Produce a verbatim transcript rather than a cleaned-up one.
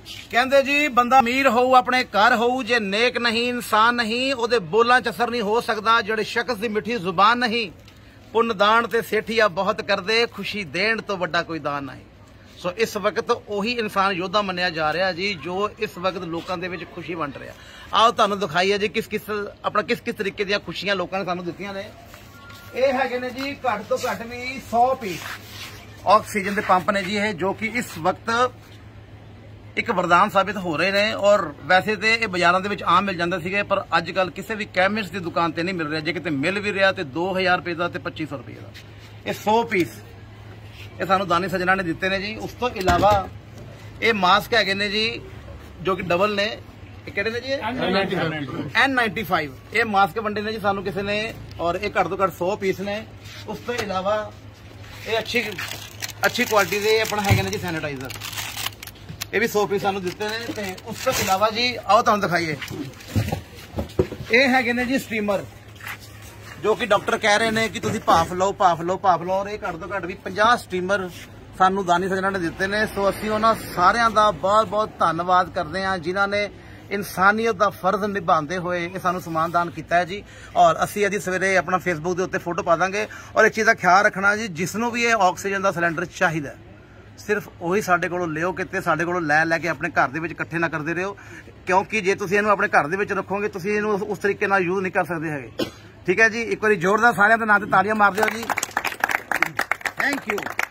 कहते जी बंदा अमीर हो अपने घर हो जे नेक नहीं इंसान नहीं ओदे बोलां च असर नहीं हो सकता। जेड़े शख्स दी मिठी जुबान नहीं पुन दान ते सेठिया बहुत करदे खुशी देण तो वड्डा कोई दान नहीं। सो इस वक्त उही इंसान योद्धा मन्निया जा रहा जी जो इस वक्त लोगों के विच खुशी वंड रहा। आओ तुहानूं दिखाईए जी किस किस अपना किस किस तरीके दी खुशियां लोगों ने सानूं दित्तियां ने। यह है ने जी घट तो घट भी सौ पीस ऑक्सीजन के पंप ने जी ये जो कि इस वक्त एक वरदान साबित हो रहे हैं। और वैसे तो ये बाजारों के आम मिल जाते थे पर अजकल किसी भी कैमिस्ट की दुकान पर नहीं मिल रहा। जे कितने मिल भी रहा तो दो हज़ार रुपये का तो पच्ची सौ रुपये का। ये सौ पीस ये सानू दानी सजना ने दिते ने जी। उस तो इलावा ये मास्क है ने जी जो कि डबल ने ने जी एन नाइनटी फाइव ये मास्क वंडे ने जी सानू किसी ने और ये घट तो घट सौ पीस ने। उस तो इलावा ये अच्छी अच्छी क्वालिटी के अपना है जी सैनिटाइजर ये भी सौ पीस सानू दिते ने। ते उस तो इलावा जी आओ तुहानू दिखाइए ये है ने जी स्टीमर जो कि डॉक्टर कह रहे हैं कि तुसीं भाफ लो भाफ लो भाफ लो। और ये घट तो घट भी पचास स्टीमर सानू दानी सजना ने दिते ने। सो असीं उन्हां सारियां दा बहुत बहुत धन्नवाद करते हैं जिन्हां ने इंसानियत का फर्ज निभाते हुए ये सानू समान दान किया है जी। और असीं अज सवेरे अपना फेसबुक के उत्ते फोटो पा देंगे। और एक चीज़ का ख्याल रखना जी जिसनों भी ये ऑक्सीजन का सिलेंडर चाहिए सिर्फ उही साडे कोलों लिओ किते साडे कोलों लै लैके अपने घर दे विच इकट्ठे ना करते रहो क्योंकि जे तुसीं इहनूं अपने घर दे विच रखोगे तुसीं इहनूं उस तरीके नाल यूज नहीं कर सकते है। ठीक है जी एक बार जोरदार सारिਆਂ ਦੇ ਨਾਂ ਤੇ ਤਾੜੀਆਂ मार दिओ जी। Thank you.